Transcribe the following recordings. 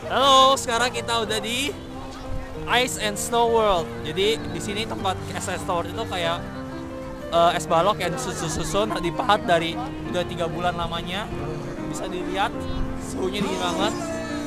Halo, sekarang kita udah di Ice and Snow World. Jadi di sini tempat Ice and Snow World itu kayak es balok yang susun dipahat dari udah 3 bulan lamanya. Bisa dilihat suhunya dingin banget.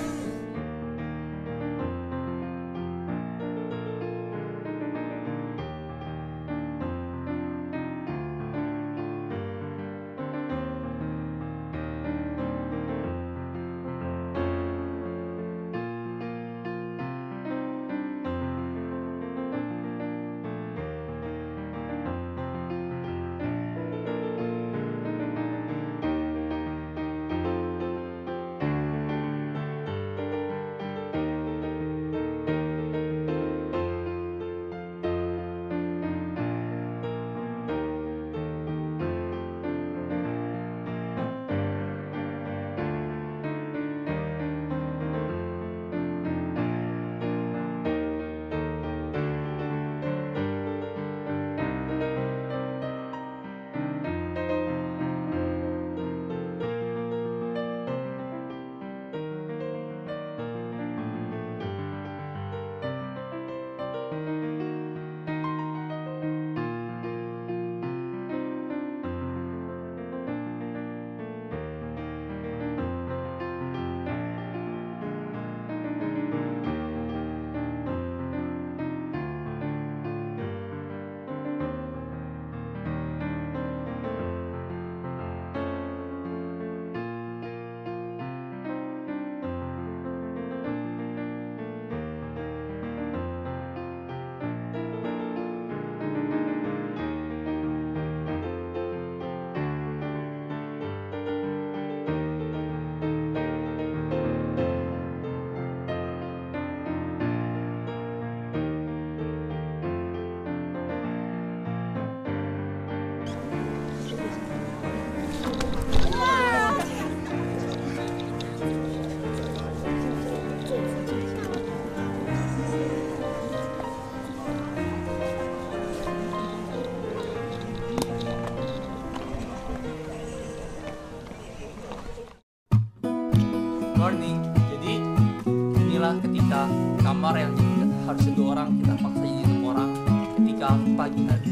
Morning. Jadi inilah ketika kamar yang harusnya 2 orang kita paksa jadi 6 orang ketika pagi hari.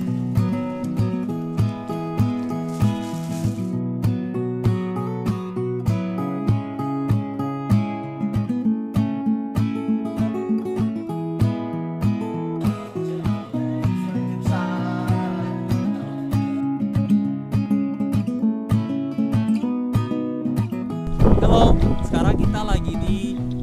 Halo, sekarang kita lagi di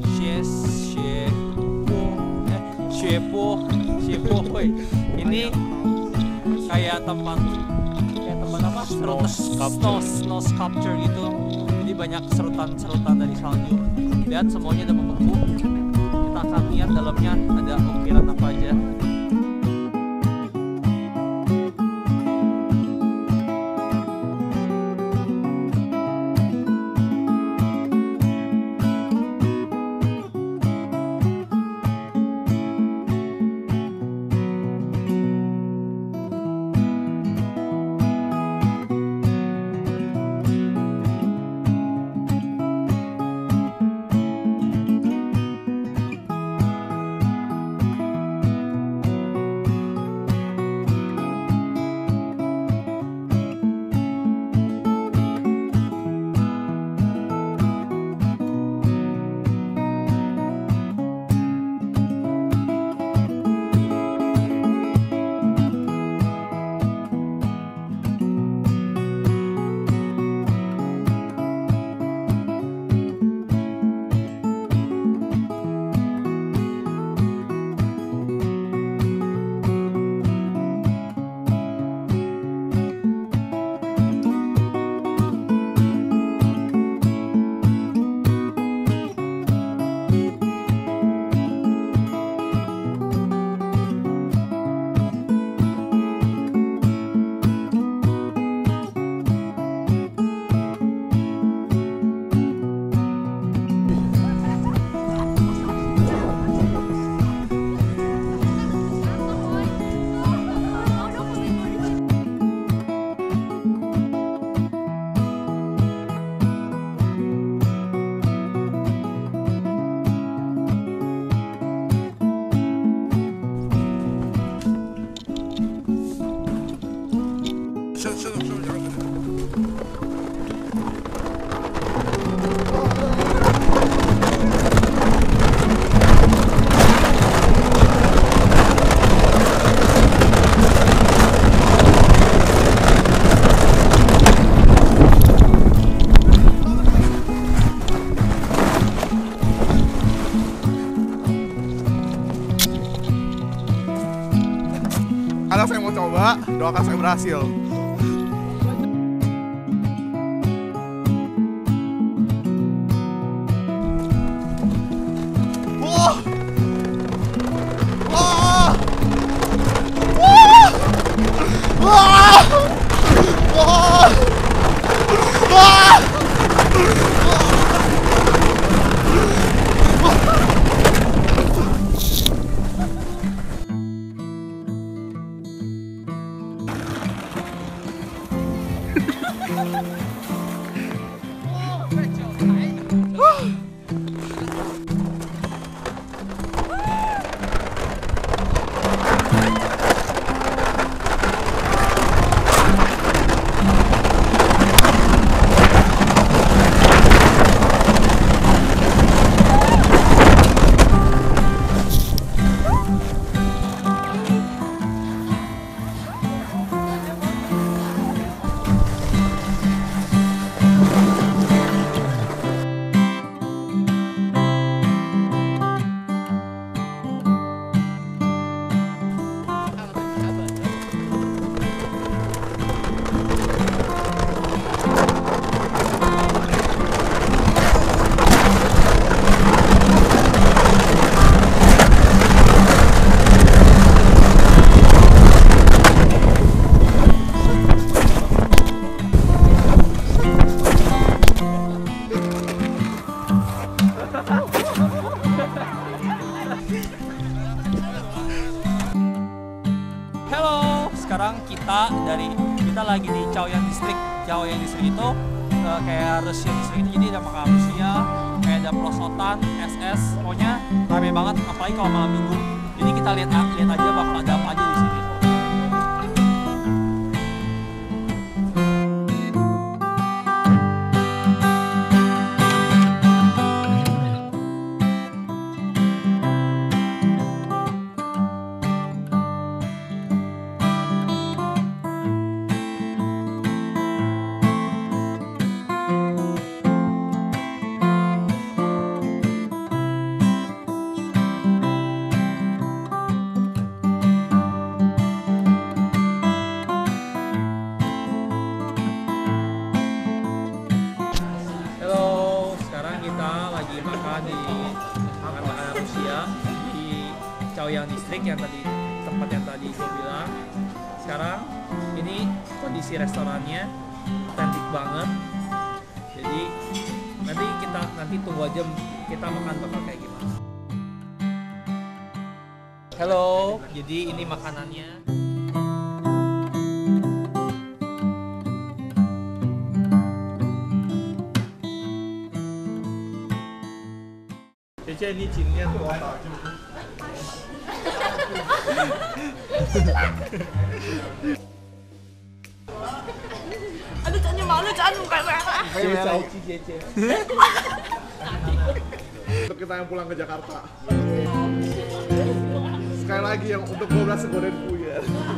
Shepo. Ini kayak tempat apa? Snow sculpture gitu. Jadi banyak serutan dari salju. Lihat semuanya udah membeku. Kita akan lihat dalamnya ada ukiran apa aja. coba, doakan saya berhasil. Wah! Wah! Wah! Wah! Wah! Halo, sekarang kita lagi di Chaoyang District. Chaoyang District itu kayak Russian District itu, jadi ada makam Rusia, kayak ada pelosotan, SS, pokoknya rame banget, apalagi kalau malam minggu. Jadi kita lihat aja bakal ada apa aja di sini. Makan Rusia di Chaoyang District yang tadi tempat yang tadi gue bilang. Sekarang ini kondisi restorannya cantik banget. Jadi nanti tunggu aja kita makan bakal kayak gimana. Halo, jadi ini makanannya. Ini cinnya tuh otak. Aduh, jangan malu, jangan muka merah. Untuk kita yang pulang ke Jakarta. Sekali lagi yang untuk 12 Golden Puya.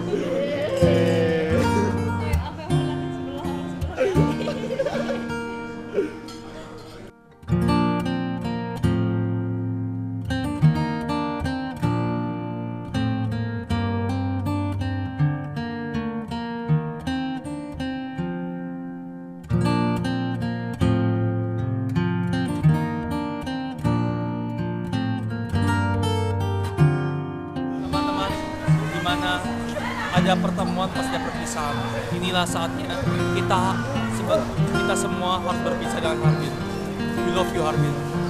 Ada pertemuan pas ada perpisahan. Inilah saatnya kita semua harus berpisah dengan Harbin. We love you, Harbin.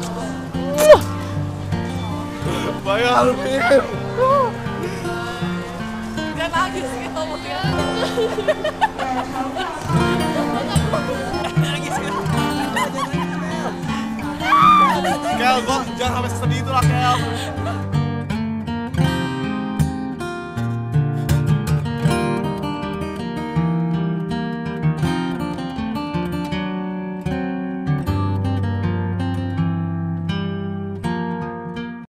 Bye Harbin. Jangan nangis gitu mungkin. Kel, jangan sampai sesedih itu lah Kel.